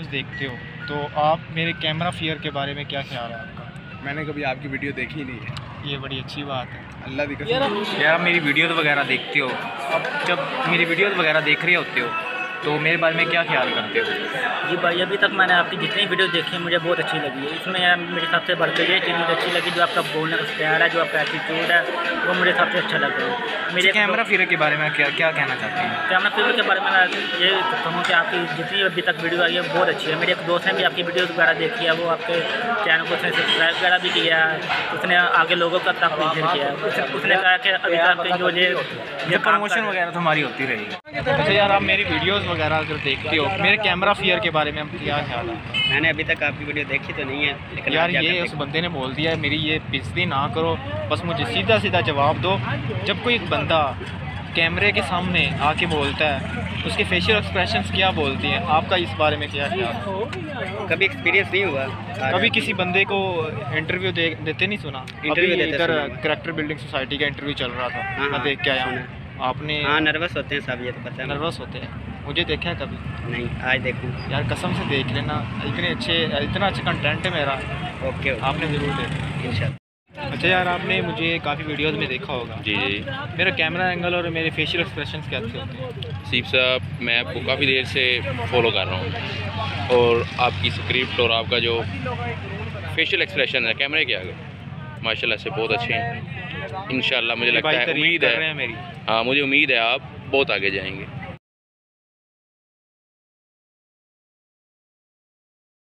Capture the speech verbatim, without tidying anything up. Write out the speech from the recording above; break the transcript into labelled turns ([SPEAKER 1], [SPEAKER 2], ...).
[SPEAKER 1] देखते हो, तो आप मेरे कैमरा फियर के बारे में क्या ख्याल है आपका?
[SPEAKER 2] मैंने कभी आपकी वीडियो देखी नहीं है।
[SPEAKER 1] ये बड़ी अच्छी बात है।
[SPEAKER 2] अल्लाह दी कसम।
[SPEAKER 1] यार आप मेरी वीडियोज़ वगैरह देखते हो, अब जब मेरी वीडियोज़ वगैरह देख रहे होते हो तो मेरे बारे में क्या ख्याल करते हो?
[SPEAKER 3] जी भाई, अभी तक मैंने आपकी जितनी वीडियो देखी है मुझे बहुत अच्छी लगी है। इसमें यार मेरे सबसे बढ़कर ये चीज़ मुझे अच्छी लगी, जो आपका बोलने का प्यार है, जो आपका एटीट्यूड है, वो मुझे सबसे अच्छा लग रहा है। मेरे
[SPEAKER 1] कैमरा फियर के बारे में क्या क्या कहना चाहते हैं?
[SPEAKER 3] कैमरा फियर के बारे में मैं ये कहूँ कि आपकी जितनी अभी तक वीडियो आई है बहुत अच्छी है। मेरे एक दोस्त ने भी आपकी वीडियोज़ वगैरह देखी है, वो आपके चैनल को उसने सब्सक्राइब वगैरह भी किया है, उसने आगे लोगों का तक प्रेजेंट किया है। उसने कहा कि अभी तक जो ये
[SPEAKER 1] ये प्रमोशन वगैरह तो हमारी होती रहेगी। अच्छा यार, आप मेरी वीडियोस वगैरह अगर देखते हो, मेरे कैमरा फियर के बारे में हम क्या ख्याल है?
[SPEAKER 3] मैंने अभी तक आपकी वीडियो देखी तो नहीं है, लेकिन
[SPEAKER 1] यार ये उस बंदे ने बोल दिया है, मेरी ये बेइज्जती ना करो, बस मुझे सीधा सीधा जवाब दो। जब कोई एक बंदा कैमरे के सामने आके बोलता है, उसके फेशियल एक्सप्रेशंस क्या बोलती हैं, आपका इस बारे में क्या ख्याल है?
[SPEAKER 3] कभी एक्सपीरियंस नहीं हुआ,
[SPEAKER 1] कभी किसी बंदे को इंटरव्यू दे, देते नहीं सुना?
[SPEAKER 3] इंटरव्यू
[SPEAKER 1] अभी
[SPEAKER 3] देते
[SPEAKER 1] इधर
[SPEAKER 3] सुना।
[SPEAKER 1] करैक्टर बिल्डिंग सोसाइटी का इंटरव्यू चल रहा था,
[SPEAKER 3] हाँ,
[SPEAKER 1] मैं देख के आया हूँ। आपने?
[SPEAKER 3] हाँ, नर्वस होते हैं सब, ये तो पता है।
[SPEAKER 1] नर्वस होते हैं? मुझे देखा है कभी?
[SPEAKER 3] नहीं, आज देखूँ
[SPEAKER 1] यार कसम से देख लेना, इतने अच्छे इतना अच्छा कंटेंट है मेरा।
[SPEAKER 3] ओके,
[SPEAKER 1] आपने ज़रूर देखा इंशाल्लाह। अच्छा यार, आपने मुझे काफ़ी वीडियोस में देखा होगा।
[SPEAKER 4] जी जी।
[SPEAKER 1] मेरा कैमरा एंगल और मेरे फेशियल एक्सप्रेशंस कैसे होते हैं?
[SPEAKER 4] सीप साहब, मैं आपको काफ़ी देर से फॉलो कर रहा हूँ, और आपकी स्क्रिप्ट और आपका जो फेशियल एक्सप्रेशन है कैमरे के आगे, माशाल्लाह से बहुत अच्छे हैं। इंशाल्लाह मुझे लगता है, उम्मीद है मेरी, हाँ मुझे उम्मीद है आप बहुत आगे जाएंगे।